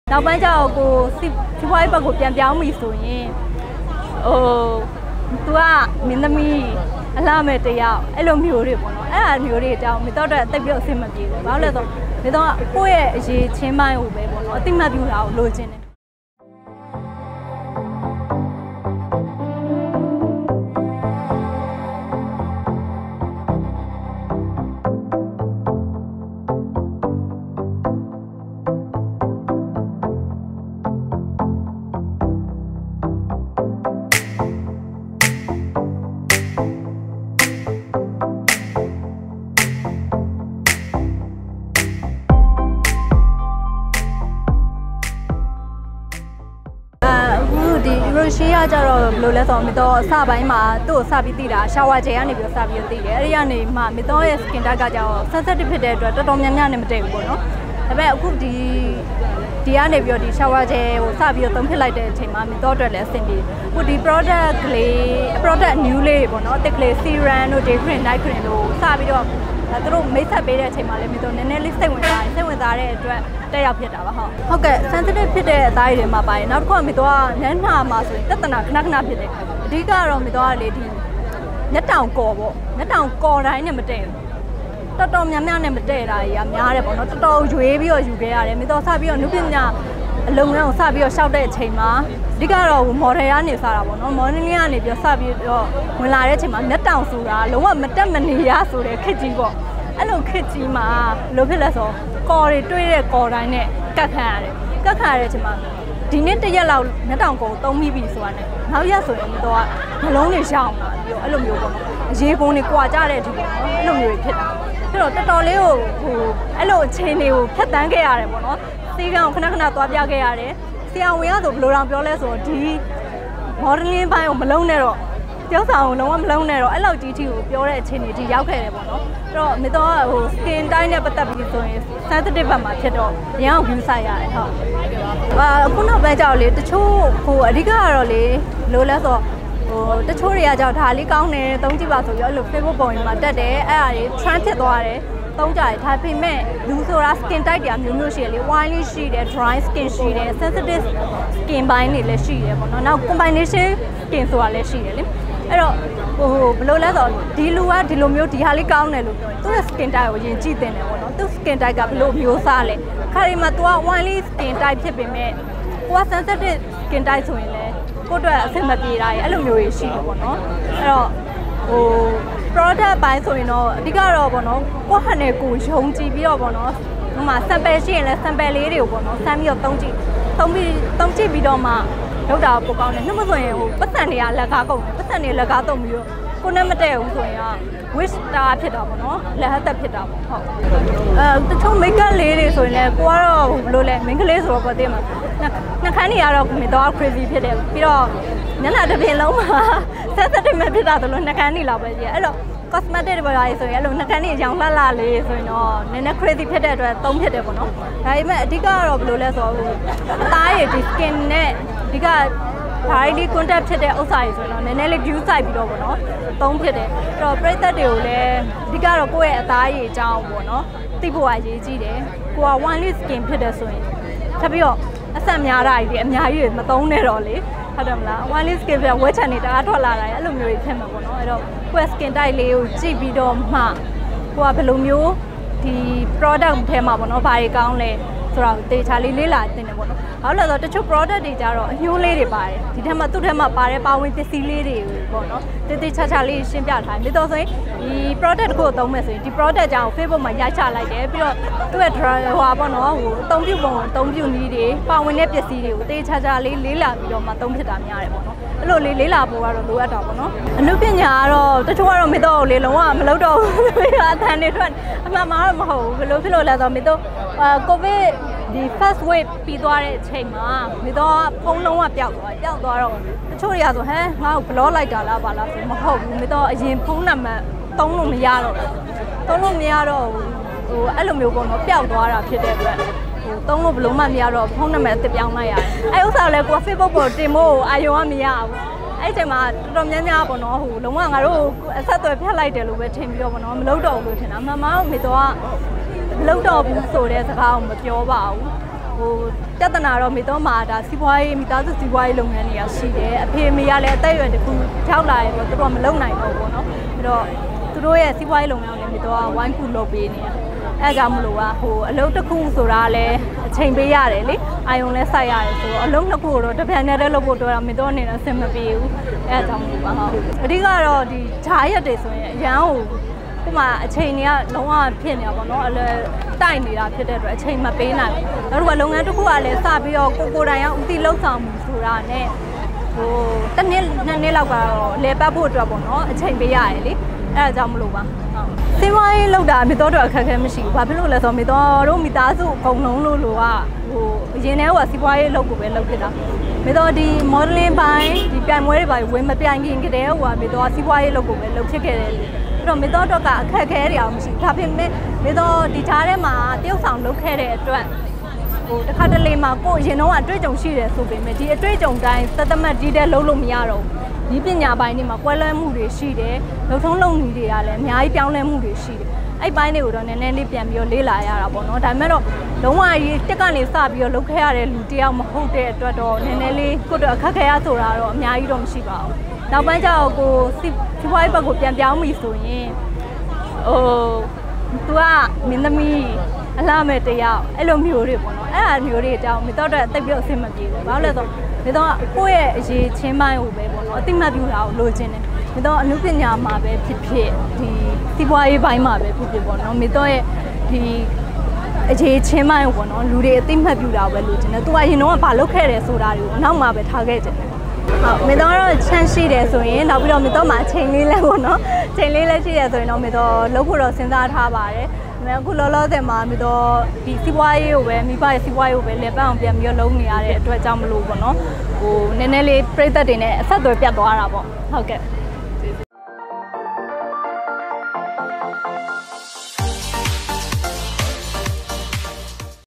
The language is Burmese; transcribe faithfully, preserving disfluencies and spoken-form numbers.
နောက်ပိုင်းကျတော့ကိုစီးပွားရေးဘက်ကိုပြန်ပြောင်းပြီဆိုရင်ဟိုသူကမင်းသမီးအလှမဲ့တယောက်အဲ့လိုမျိုးတွေပေါ့နော်အဲ့အမျိုးတွေအကြောင်းမိတော့တက်ပြီးအဆင်မပြေဘူးဘာလို့လဲဆိုမိတော့ကိုယ့်ရဲ့အရေးချင်းပိုင်းကိုပဲပေါ့နော်အတိမတ်ပြတာကိုလိုချင်တယ်ရှိရကြတော့ဘယ်လိုလဲဆိုတော့မတော်အစပိုင်းမှာသူ့ကိုစပြီးသိတာရှာဝါဂျယ်ကနေပြီးစပြီးသိတယ်အဲ့ဒီကနေမှမတော်ရဲ့ skin type ကကြောင့် sensitive ဖြစ်တဲ့အတွက်တော်တော်များများနဲ့မတည့်ဘူးပေါ့နော်ဒါပေမဲ့အခုဒီဒီကနေပြီးတော့ဒီရှာဝါဂျယ်ကိုစပြီးတော့သုံးဖြစ်လိုက်တဲ့အချိန်မှာမတော်အတွက်လည်းအဆင်ပြေအခုဒီ product ကလေး product new လေးပေါ့နော်တစ်ကလေး serum တို့ day cream night cream တို့စပြီးတော့သူတို့မိတ်ဆက်ပေးတဲ့အချိန်မှာလည်းမတော်နည်းနည်းလေးစိတ်ဝင်စားတယ်စိတ်ဝင်စားတဲ့အတွက်တက်ရောက်ဖြစ်တာပါဟုတ်ဟုတ်ကဲ့ sensitive ဖြစ်တဲ့အသားတွေမှာပါတယ်နောက်တစ်ခုကမတော်ကညနှာမှာဆိုရင်တက်တနာခဏခဏဖြစ်တယ်အဓိကတော့မတော်ကလေဒီညတောင်ကော်ပေါ့ညတောင်ကော်တိုင်းနဲ့မတည့်ဘူးတော်တော်များများနဲ့မတည့်တာကြီးကများတယ်ပေါ့နော်တော်တော်ရွေးပြီးတော့ယူခဲ့ရတယ်မတော်စပြီးတော့နုပညာအလုံးငန်းကိုစပြီးတော့ရှောက်တဲ့အချိန်မှာအဓိကတော့ model ကနေစတာပေါ့နော် model ကနေပြီးတော့စပြီးတော့ဝင်လာတဲ့အချိန်မှာညတောင်ဆိုတာလုံးဝမတက်မနေရဆိုတဲ့ခက်ကြီးပေါ့အဲ့လိုခက်ကြီးမှာလိုဖြစ်လဲဆိုကော်တွေတွေးတဲ့ကော်တိုင်းနဲ့ကတ်ခံရတယ်ကတ်ခံရတဲ့အချိန်မှာဒီနေ့တစ်ရက်လောက်ညတောင်ကော်သုံးမိပြီဆိုတာနဲ့နောက်ရက်ဆိုရင်တော့နှလုံးတွေရောင်လာပြီးတော့အဲ့လိုမျိုးပေါ့နော်အရေးပုံတွေကွာကြတဲ့အထိပေါ့နော်အဲ့လိုမျိုးတွေဖြစ်တာအဲ့တော့တော်တော်လေးကိုဟိုအဲ့လိုအချိန်တွေကိုဖြတ်တန်းခဲ့ရတယ်ပေါ့နော်စီကံကိုခဏခဏသွားပြခဲ့ရတယ်ဆရာဝန်ကဆိုဘယ်လိုတောင်ပြောလဲဆိုတော့ဒီ modeling ဘိုင်းကိုမလုံးနဲ့တော့ကျောင်းဆောင်ကိုလုံးဝမလုံးနဲ့တော့အဲ့လောက်ကြီးထိကိုပြောတဲ့အချိန်တွေဒီရောက်ခဲ့တယ်ပေါ့နော်အဲ့တော့မတော်ဟို skin type နဲ့ပတ်သက်ပြီးဆိုရင် sensitive ဘက်မှာဖြစ်တော့ရန်အောင် view ဆိုင်ရတယ်ဟုတ်အာခုနောက်ပိုင်းကြောက်လေတချို့ဟိုအဓိကကတော့လေလိုလဲဆိုဟိုတချို့တွေကကြောက်ဒါလေးကောင်းတယ်သုံးကြည့်ပါဆိုပြီးအဲ့လို Facebook ပုံတွေမှာတက်တယ်အဲ့ဒါတွေ trend ဖြစ်သွားတယ်သုံးကြတယ်ဒါပေမဲ့လူဆိုတာ skin type တွေမျိုးမျိုးရှိတယ်လေ oily ရှိတယ် dry skin ရှိတယ် sensitive skin ဘိုင်းတွေလည်းရှိတယ်ပေါ့နော်နောက် combination skin ဆိုတာလည်းရှိတယ်လေအဲ့တော့ဟိုဘယ်လိုလဲဆိုတော့ဒီလူကဒီလိုမျိုးဒီဟာလေးကောင်းတယ်လို့ပြောရင်သူ့ရဲ့ skin type ကိုယဉ်ကြည့်တင်တယ်ပေါ့နော်သူ့ skin type ကဘယ်လိုမျိုးစားလဲခါရီမှာ तू က oily skin type ဖြစ်ပေမဲ့ကိုက sensitive skin type ဆိုရင်လည်းကိုယ့်အတွက်အဆင်မပြေတာရဲ့အဲ့လိုမျိုးတွေရှိတယ်ပေါ့နော်အဲ့တော့ဟို product ပိုင်းဆိုရင်တော့အဓိကတော့ပေါ့နော်ကိုယ့်ဟန်နဲ့ကိုယုံကြည်ပြီးတော့ပေါ့နော်ဟိုမှာ sample ရှိရင်လည်း sample လေးတွေကိုပေါ့နော်စမ်းပြီးတော့သုံးကြည့်သုံးပြီးသုံးကြည့်ပြီးတော့မှလောက်တာပိုကောင်းတယ်နှမဆိုရင်ဟိုပတ်စံတွေကလက်ကားကုန်တယ်ပတ်စံတွေလက်ကားတုံပြီးတော့ကိုနဲ့မတည့်ဘူးဆိုရင်က wish star ဖြစ်တာပေါ့နော်လက်ဟတ်သက်ဖြစ်တာပေါ့ဟုတ်အဲတချို့ make up လေးတွေဆိုရင်လည်းကိုကတော့ဘယ်လိုလဲ main ကလေးဆိုတော့ပေါ့တင်မှာနှခမ်းတွေကတော့မတော် crazy ဖြစ်တယ်ပြီးတော့ညနာတစ်ပြင်လုံးမှာ sensitive ဖြစ်တာဆိုလို့နှခမ်းတွေလောက်ပဲကြီးအဲ့တော့ cosmetic တွေပါလေဆိုရင်အဲ့လိုနှခမ်းတွေအကြောင်းလှလှလေးဆိုရင်တော့နည်းနည်း crazy ဖြစ်တဲ့အတွက်သုံးဖြစ်တယ်ပေါ့နော်ဒါပေမဲ့အဓိကတော့ဘယ်လိုလဲဆိုတော့အသားရည်ဒီ skin နဲ့အဓိကဘာဒီ contact ဖြစ်တဲ့ဥစ္စာတွေဆိုတော့နည်းနည်းလေး view ဆိုင်ပြီးတော့ပေါ့နော်သုံးဖြစ်တယ်အဲ့တော့ပရိသတ်တွေကိုလည်းအဓိကတော့ကိုယ့်ရဲ့အသားရည်အကြောင်းပေါ့နော်သိဖို့အရေးကြီးတယ်ကိုက one list skin ဖြစ်တယ်ဆိုရင်ထပ်ပြီးတော့အဆက်များတာကြီးအများကြီးမသုံးနဲ့တော့လေဟုတ်တယ်မလား one list skin ပြဝက်ချန်နေတအားထွက်လာတာအဲ့လိုမျိုးကြီးဖြစ်မှာပေါ့နော်အဲ့တော့ကိုယ့် skin type လေးကိုကြည့်ပြီးတော့မှကိုကဘယ်လိုမျိုးဒီ product ထဲမှာပေါ့နော်ဘာတွေကောင်းလဲဆိုတော့တေချာလေးလေးလာတင်တယ်ပေါ့နော်ဘာလို့လဲဆိုတော့တချို့ product တွေကြတော့အညိုးလေးတွေပါတယ်ဒီထဲမှာသူ့ထဲမှာပါတဲ့ပါဝင်ပစ္စည်းလေးတွေပေါ့နော်တေတေချာချာလေးရှင်းပြထားတယ်တော်ဆိုရင်ဒီ product ကိုသုံးမယ်ဆိုရင်ဒီ product ကြောင့် Facebook မှာရိုက်ချလိုက်တယ်ပြီးတော့သူ့ရဲ့ hwa ပေါ့နော်ဟိုအသုံးပြုပုံအသုံးပြုနည်းတွေပါဝင်တဲ့ပစ္စည်းတွေကိုတေချာချာလေးလေးလာပြီးတော့မှသုံးဖြစ်တာများတယ်ပေါ့နော်အဲ့လိုလေးလေးလာဖို့ကတော့လိုအပ်တာပေါ့နော်အနုပညာကတော့တချို့ကတော့မေတော့လေးလုံးဝမလုပ်တော့ဘူးအသံတွေထွက်အမှန်မှာတော့မဟုတ်ဘူးဘယ်လိုဖြစ်လို့လဲဆိုတော့မေတော့ကိုဗစ်ဒီ first wave ပြီးသွားတဲ့အချိန်မှာမိတော့ဖုန်းလုံးဝပျောက်သွားပျောက်သွားတော့တချို့တွေကဆိုဟမ်ငါ့ကို block လိုက်တာလားပါလားဆိုမဟုတ်ဘူးမိတော့အရင်ဖုန်းနံပါတ်သုံးလို့မရတော့သုံးလို့မရတော့ဟိုအဲ့လိုမျိုးပေါ့နော်ပျောက်သွားတာဖြစ်တဲ့အတွက်ဟိုသုံးလို့ဘလို့မှမရတော့ဖုန်းနံပါတ်အသစ်ပြောင်းလိုက်ရတယ်အဲ့ဥစ္စာလည်းကိုက Facebook ပေါ်တင်ဖို့အာရုံကမရဘူးအဲ့ချိန်မှာတော်တော်များများပေါ့နော်ဟိုလုံးဝငါတို့အဆက်အသွယ်ဖြတ်လိုက်တယ်လို့ပဲထင်ပြီးတော့ပေါ့နော်မလုပ်တော့ဘူးလို့ထင်တာမှန်မှန်မိတော့မလုပ်တော့ဘူးဆိုတဲ့စကားကိုမပြောပါဘူးဟိုပြဿနာတော့မိတော့မှာဒါစီးပွားရေးမိသားစုစီးပွားရေးလုပ်ငန်းတွေကရှိတယ်အဖေမေကလည်းအသက်အရွယ်တစ်ခုထောက်လာရင်တော့သူတို့ကမလုပ်နိုင်တော့ဘူးเนาะအဲ့တော့သူတို့ရဲ့စီးပွားရေးလုပ်ငန်းကိုလည်းမိတော့ဝိုင်းကူလုပ်ပေးနေတာအဲ့ကြောင့်မလို့ကဟိုအလုပ်တစ်ခုဆိုတာလည်းအချိန်ပေးရတယ်လေအာယုံလည်းစိုက်ရတယ်ဆိုတော့အလုံးတစ်ခုတော့တပြန်နဲ့လုပ်ဖို့တော့မိတော့အနေနဲ့အဆင်မပြေဘူးအဲ့ကြောင့်မလို့ပါဟုတ်အဓိကတော့ဒီဂျားရက်တွေဆိုရင်အရန်ဟိုဒီမှာအချိန်တွေကလုံးဝဖြစ်နေတာပေါ့နော်အလဲတိုက်နေတာဖြစ်တဲ့အတွက်အချိန်မပေးနိုင်ဘူးနောက်တစ်ခါလုပ်ငန်းတစ်ခုကလည်းစပြီးတော့ကိုကိုတိုင်အောင်ဥတီလှုပ်ဆောင်မှုဆိုတာနဲ့ဟိုတစ်နှစ်နှစ်နှစ်လောက်ကတော့လေပတ်ဖို့အတွက်ပေါ့နော်အချိန်ပေးရတယ်လေအဲ့ဒါကြောင့်မလို့ပါဟုတ်စီးပွားရေးလောက်တာမိတော်တို့အခက်အခဲမရှိဘူးဘာဖြစ်လို့လဲဆိုတော့မိတော်တို့မိသားစုအကုန်လုံးလို့လို့ကဟိုအရင်တည်းကစီးပွားရေးလောက်ကိုပဲလုပ်ဖြစ်တာမိတော်ဒီ modeling ပိုင်းဒီပြိုင်ပွဲတွေပိုင်းဝင်မပြိုင်ခင်ကတည်းကဟိုကမိတော်စီးပွားရေးလောက်ကိုပဲလုပ်ဖြစ်ခဲ့တယ်တော့မေတော်တော့ကအခက်အခဲတွေအောင်မရှိဒါပေမဲ့မေတော်ဒီထားထဲမှာတရုတ်ဆောင်လုပ်ခဲ့တဲ့အတွက်ဟိုတစ်ခါတလေမှာကိုယ်အရင်တော့အတွေ့အကြုံရှိတယ်ဆိုပေမဲ့ဒီအတွေ့အကြုံတိုင်းသတ်သတ်မှတ်ဒီတဲ့လုံးလို့မရတော့ဘူးဒီပညာပိုင်းတွေမှာကွဲလွဲမှုတွေရှိတယ်လုံထုံးလုံနည်းတွေကလည်းအများကြီးပြောင်းလဲမှုတွေရှိတယ်အဲ့ပိုင်းတွေကိုတော့နည်းနည်းလေးပြန်ပြီးတော့လေ့လာရတာပေါ့နော်ဒါပေမဲ့တော့လုံးဝကြီးတက်ကနေစပြီးတော့လုပ်ခဲ့ရတဲ့လူတယောက်မဟုတ်တဲ့အတွက်တော့နည်းနည်းလေးကိုယ့်တော့အခက်ခဲရဆိုတာတော့အများကြီးတော့မရှိပါဘူးနောက်ပိုင်းကျတော့ကိုစီးပွားရေးဘက်ကိုပြန်ပြောင်းပြီဆိုရင်ဟိုသူကမင်းသမီးအလားမဲ့တယောက်အဲ့လိုမျိုးတွေပေါ့နော်အဲ့အမျိုးတွေအကြောင်းမိတော့တက်ပြီးအဆင်မပြေဘူးဘာလို့လဲဆိုတော့မိတော့ကိုယ့်ရဲ့အရေးချင်းပိုင်းကိုပဲပေါ့နော်အတိမတ်ပြူတာကိုလိုချင်တယ်မိတော့အမှုပညာမှာပဲဖြစ်ဖြစ်ဒီစီးပွားရေးပိုင်းမှာပဲဖြစ်ဖြစ်ပေါ့နော်မိတော့ရဲ့ဒီအရေးချင်းပိုင်းကိုပေါ့နော်လူတွေအတိမတ်ပြူတာကိုပဲလိုချင်တယ်သူကရင်တော့ဘာလုပ်ခဲ့တယ်ဆိုတာတွေကိုအနောက်မှာပဲထားခဲ့ကြတယ်ဟုတ်မေတော့ချမ်းရှိတယ်ဆိုရင်နောက်ပြီးတော့မေတော့မှာချိန်လေးလဲပေါ့နော်ချိန်လေးလည်းရှိတယ်ဆိုရင်တော့မေတော့လုပ်ဖို့တော့စဉ်းစားထားပါတယ်ဒါပေမဲ့အခုလောလောဆယ်မှာမေတော့ဒီစီးပွားရေးကိုပဲမိဘရဲ့စီးပွားရေးကိုပဲလက်ပံအောင်ပြန်ပြီးတော့လုပ်နေရတဲ့အတွက်ကြောင့်မလို့ပေါ့နော်ဟိုနည်းနည်းလေးပြိသက်တွေနဲ့အဆက်အသွယ်ပြတ်သွားတာပေါ့ဟုတ်ကဲ့